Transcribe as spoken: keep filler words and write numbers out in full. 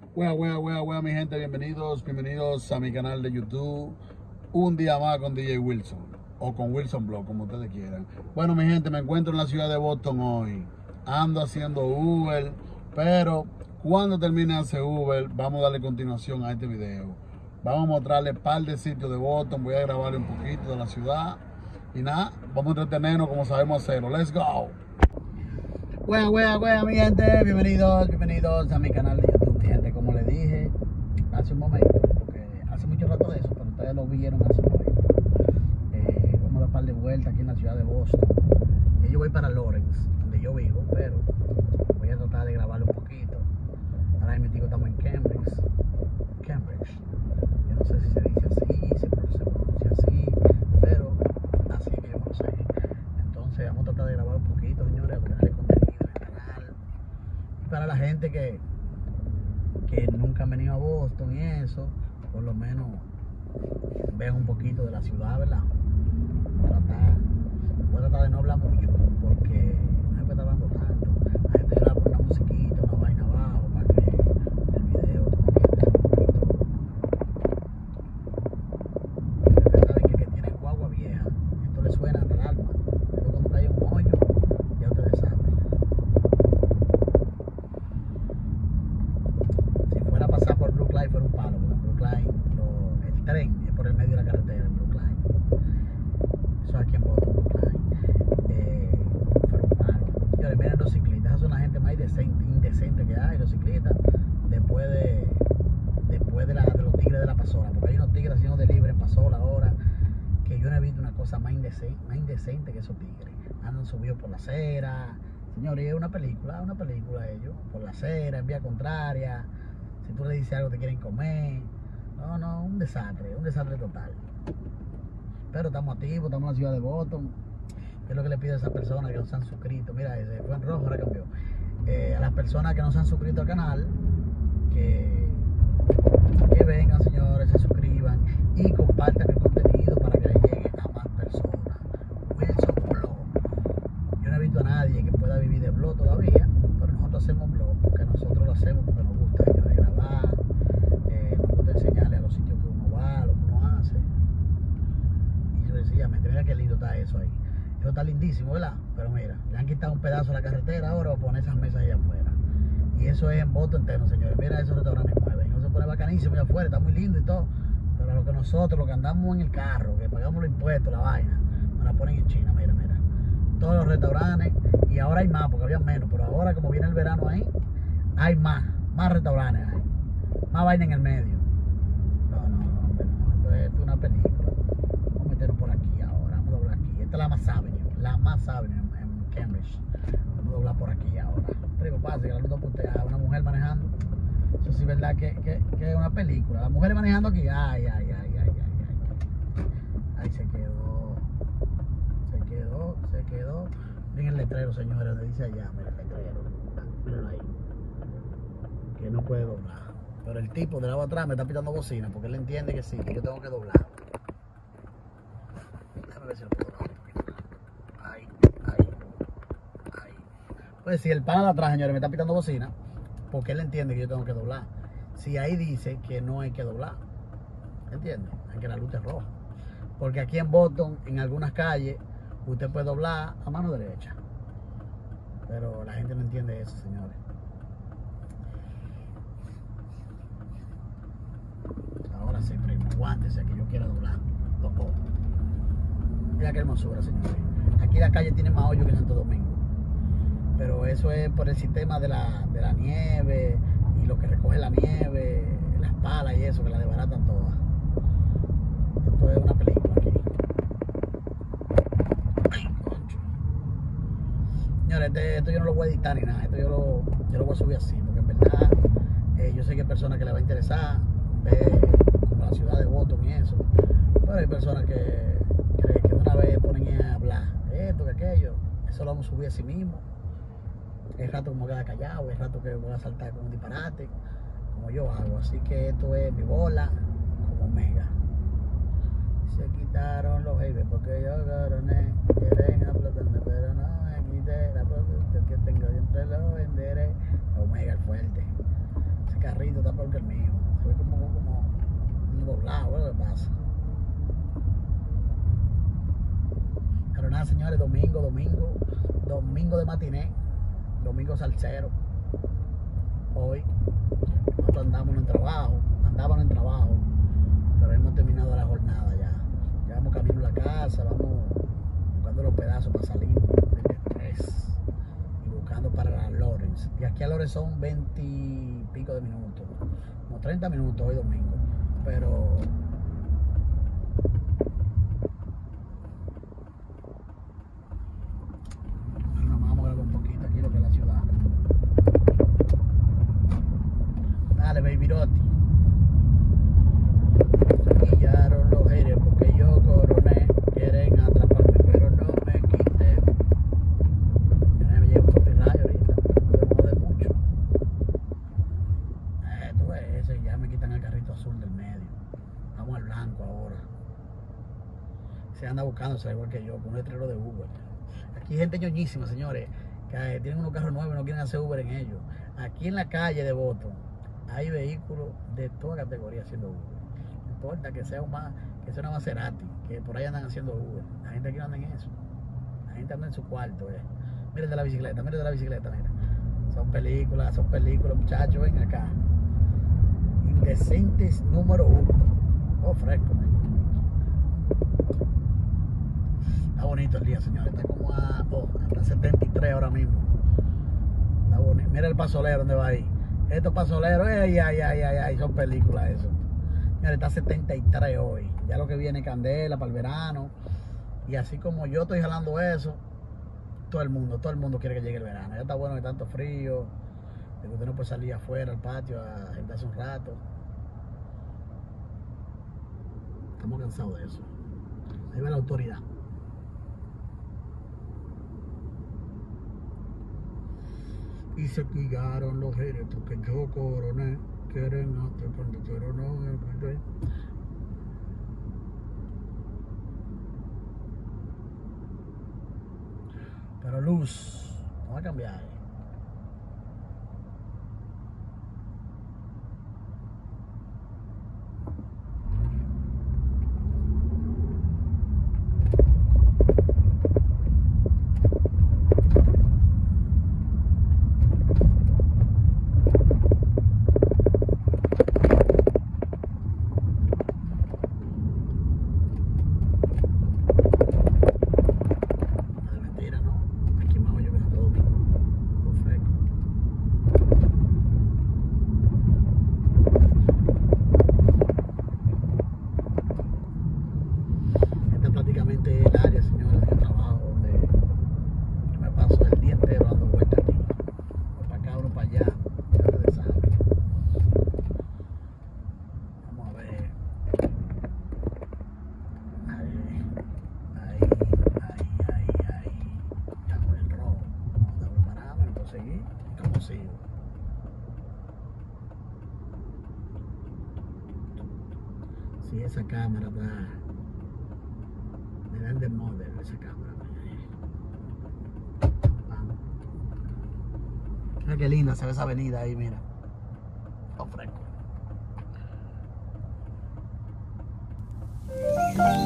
Wea, wea, wea, wea, mi gente, bienvenidos, bienvenidos a mi canal de YouTube. Un día más con D J Wilson, o con Wilson Blog, como ustedes quieran. Bueno, mi gente, me encuentro en la ciudad de Boston hoy. Ando haciendo Uber, pero cuando termine de hacer Uber, vamos a darle continuación a este video. Vamos a mostrarle un par de sitios de Boston, voy a grabarle un poquito de la ciudad. Y nada, vamos a entretenernos como sabemos hacerlo. Let's go. Wea, wea, wea, mi gente, bienvenidos, bienvenidos a mi canal de YouTube, mi gente. Como les dije hace un momento, porque hace mucho rato de eso, pero ustedes lo vieron hace un momento. Eh, vamos a dar un par de vueltas aquí en la ciudad de Boston. Yo voy para Lawrence, donde yo vivo, pero voy a tratar de grabarlo un poquito. Ahora mismo digo, estamos en Cambridge. Cambridge. Yo no sé si se dice así, se pronuncia así, pero así que yo no sé. Entonces vamos a tratar de grabar un poquito, señores, a darle contenido en el canal. Y para la gente que, que nunca han venido a Boston y eso, por lo menos vean un poquito de la ciudad, ¿verdad? Voy a tratar, voy a tratar de no hablar mucho, porque no se puede estar hablando tanto. La gente le va a poner una musiquita, una vaina abajo, para que el video, tú me entiendes, un poquito. Ustedes saben que, que tienen guagua vieja, esto le suena hasta el alma. Esto cuando cae un hoyo, ya ustedes saben. Si fuera a pasar por Brookline fuera un palo, porque en Brookline lo, el tren es por el medio de la carretera en Brookline. Eso aquí en Boston, Brookline. Eh, fuera un palo. Señores, miren los ciclistas, esas son la gente más indecente, indecente que hay, los ciclistas, después de después de, la, de los tigres de la pasola, porque hay unos tigres haciendo delivery en pasola ahora, que yo no he visto una cosa más indecente, más indecente que esos tigres. Andan subidos por la acera. Señores, es una película, una película ellos, por la acera, en vía contraria. Si tú le dices algo te quieren comer. No, no, un desastre, un desastre total. Pero estamos activos, estamos en la ciudad de Boston. ¿Qué es lo que le pido a esas personas que no se han suscrito? Mira, ese fue en rojo, ahora cambió. Eh, a las personas que no se han suscrito al canal, que, que vengan, señores, se suscriban y compartan el contenido para que le llegue a más personas. Wilson Blog. Yo no he visto a nadie que pueda vivir de blog todavía, pero nosotros hacemos blog porque nosotros lo hacemos porque nos gusta, señores, grabar, eh, nos gusta enseñarle a los sitios que uno va, lo que uno hace. Y yo sencillamente, mira qué lindo está eso ahí. Eso está lindísimo, ¿verdad? Pero mira, le han quitado un pedazo a la carretera ahora para poner esas mesas allá afuera. Y eso es en Boston entero, señores. Mira, esos restaurantes mueven. Eso se pone bacanísimo allá afuera, está muy lindo y todo. Pero lo que nosotros, lo que andamos en el carro, que pagamos los impuestos, la vaina, nos la ponen en China, mira, mira. Todos los restaurantes, y ahora hay más, porque había menos, pero ahora como viene el verano ahí, hay más, más restaurantes hay. Más vaina en el medio. No, no, no, hombre, no. Esto es, esto es una película. Vamos a meternos por aquí ahora, vamos a doblar aquí. Esta es la más Avenue, la más Avenue en, en Cambridge. Vamos a doblar por aquí ahora. Pero pasa que la luz a una mujer manejando. Eso sí es verdad que, que, que es una película. La mujer manejando aquí, ay, ay, ay, ay, ay, ay. Ahí se quedó. Se quedó, se quedó. Miren el letrero, señores, donde dice allá, mira el letrero. Míralo ahí. Que no puede doblar. Pero el tipo de lado atrás me está pitando bocina porque él entiende que sí, que yo tengo que doblar. Déjame ver si lo puedo doblar un poquito. Ahí, ahí, ahí. Pues si el pana de atrás, señores, me está pitando bocina porque él entiende que yo tengo que doblar. Si ahí dice que no hay que doblar, ¿entiendes? Hay que la luz es roja. Porque aquí en Boston, en algunas calles, usted puede doblar a mano derecha. Pero la gente no entiende eso, señores. Ahora sí, primo, aguántese que yo quiero doblar. Loco. Mira qué hermosura, señores. Aquí la calle tiene más hoyo que Santo Domingo. Pero eso es por el sistema de la, de la nieve y lo que recoge la nieve, las palas y eso, que la desbaratan todas. Esto es una película aquí. Ay, concho. Señores, este, esto yo no lo voy a editar ni nada. Esto yo lo, yo lo voy a subir así, porque en verdad eh, yo sé que hay personas que les va a interesar ver como la ciudad de Boston y eso. Pero hay personas que, que, que una vez ponen a hablar de esto, que aquello. Eso lo vamos a subir así mismo. Es rato como queda callado, es rato que voy a saltar con un disparate, como yo hago. Así que esto es mi bola como Omega. Se quitaron los haters porque yo coroné. Quieren aplastarme, pero no me quité la protesta que tengo, siempre lo venderé. Omega el fuerte. Se carrito está peor que el mío. Se ve como, como doblado, ¿eh? Lo que pasa. Pero nada, señores, domingo, domingo, domingo de matiné, domingo salsero. Hoy nosotros andamos en el trabajo, andábamos en el trabajo, pero hemos terminado la jornada ya. Ya vamos camino a la casa, vamos buscando los pedazos para salir del estrés y buscando para la Lawrence. Y aquí a Lawrence son veinte y pico de minutos, como treinta minutos hoy domingo, pero nos vamos a grabar un poquito aquí lo que es la ciudad. Dale, baby Rotti. Se pillaron los aires porque yo coroné. Quieren atraparme, pero no me quité. Ya me llega un copyright ahorita. No me jode mucho. Eh, tú ves ese, ya me quitan el carrito azul del medio. Vamos al blanco ahora. Se anda buscándose igual que yo, con un letrero de Uber. Aquí hay gente ñoñísima, señores, que eh, tienen unos carros nuevos y no quieren hacer Uber en ellos. Aquí en la calle de Boston hay vehículos de toda categoría haciendo Uber. No importa que sea, una, que sea una Maserati, que por ahí andan haciendo Uber. La gente aquí no anda en eso. La gente anda en su cuarto. Eh. Miren de la bicicleta, miren de la bicicleta, mira. Son películas, son películas, muchachos, ven acá. Indecentes número uno. Oh, fresco. Man. Está bonito el día, señores. Está como a, oh, hasta setenta y tres ahora mismo. Está bonito. Mira el pasolero donde va ahí. Estos pasoleros, ay, ay, ay, ay, ay, son películas eso. Mira, está setenta y tres hoy. Ya lo que viene candela para el verano. Y así como yo estoy jalando eso, todo el mundo, todo el mundo quiere que llegue el verano. Ya está bueno que tanto frío, de que usted no puede salir afuera al patio a sentarse un rato. Estamos cansados de eso. Ahí va la autoridad. Y se pillaron los aires porque yo coroné. Quieren atraparme, pero no me quité. Pero luz, no va a cambiar. Si esa cámara está, me dan de model esa cámara. Mira qué linda se ve esa avenida ahí, mira. Está fresco.